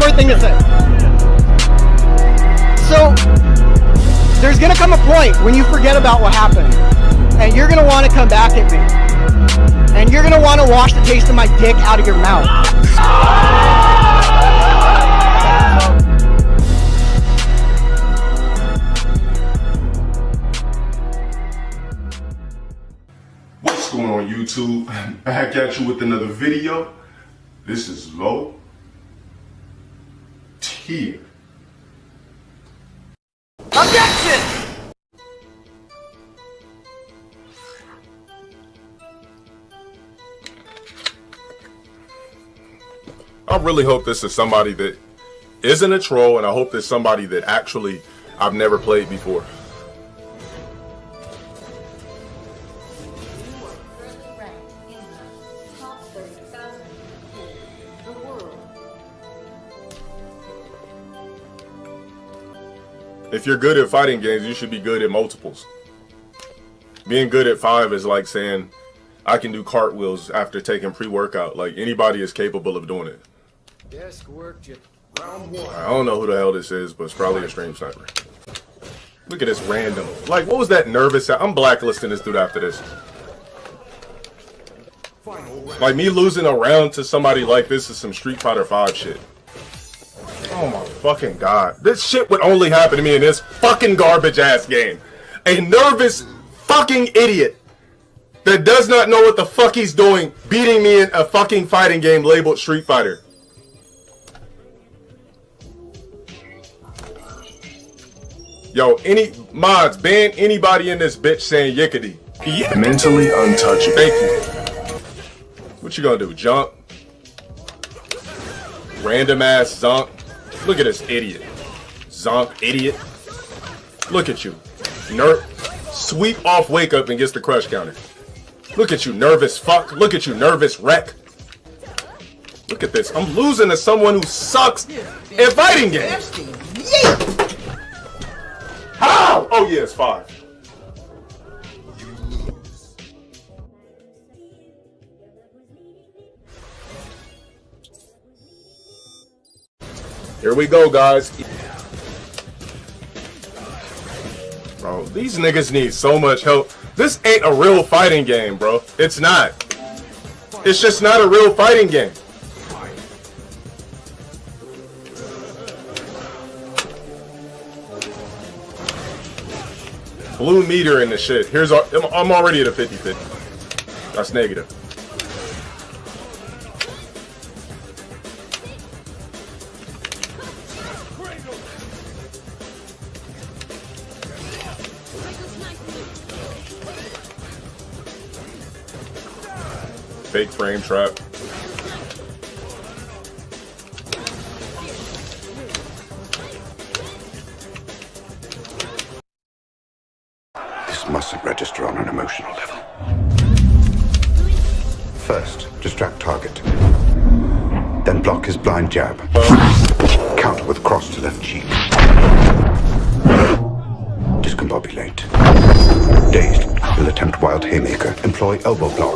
more thing to say. So, there's gonna come a point when you forget about what happened, and you're gonna want to come back at me, and you're gonna want to wash the taste of my dick out of your mouth. What's going on, YouTube? Back at you with another video. This is Low Tier. Objection! I really hope this is somebody that isn't a troll, and I hope there's somebody that actually I've never played before. If you're good at fighting games, you should be good at multiples. Being good at 5 is like saying, I can do cartwheels after taking pre-workout. Like, anybody is capable of doing it. Desk work, round 1. I don't know who the hell this is, but it's probably a stream sniper. Look at this random. Like, what was that nervous sound? I'm blacklisting this dude after this. Like, me losing a round to somebody like this is some Street Fighter 5 shit. Oh my fucking god. This shit would only happen to me in this fucking garbage ass game. A nervous fucking idiot that does not know what the fuck he's doing beating me in a fucking fighting game labeled Street Fighter. Yo, any mods, ban anybody in this bitch saying yickety. Yeah. Mentally untouchable. Thank you. What you gonna do? Jump? Random ass zonk. Look at this idiot. Zonk, idiot. Look at you. Sweep off wake up and gets the crush counter. Look at you, nervous fuck. Look at you, nervous wreck. Look at this. I'm losing to someone who sucks at fighting games. How? Oh yeah, it's 5. Here we go, guys. Bro, these niggas need so much help. This ain't a real fighting game, bro. It's not. It's just not a real fighting game. Blue meter in the shit. Here's our, I'm already at a 50-50. That's negative. Fake frame trap. This mustn't register on an emotional level. First, distract target. Then block his blind jab. Counter with cross to left cheek. Discombobulate. Dazed, will attempt wild haymaker. Employ elbow block.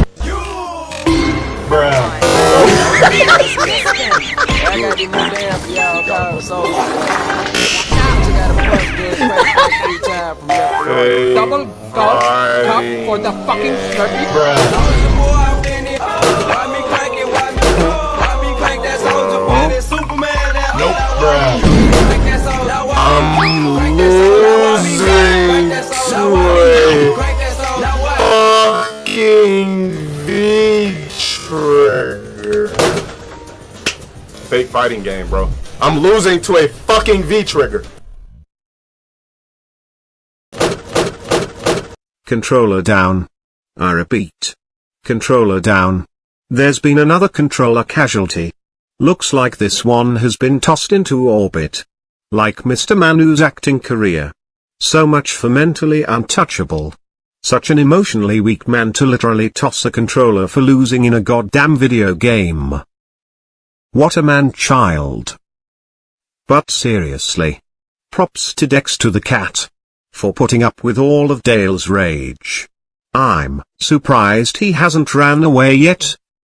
Double golf cup for the fucking turkey. Nope, bruh. I'm losing to a fucking V-Trigger. Fake fighting game, bro. I'm losing to a fucking V-Trigger. Controller down. I repeat. Controller down. There's been another controller casualty. Looks like this one has been tossed into orbit. Like Mr. Manu's acting career. So much for mentally untouchable. Such an emotionally weak man to literally toss a controller for losing in a goddamn video game. What a man-child. But seriously. Props to Dex to the cat. For putting up with all of Dale's rage. I'm surprised he hasn't ran away yet,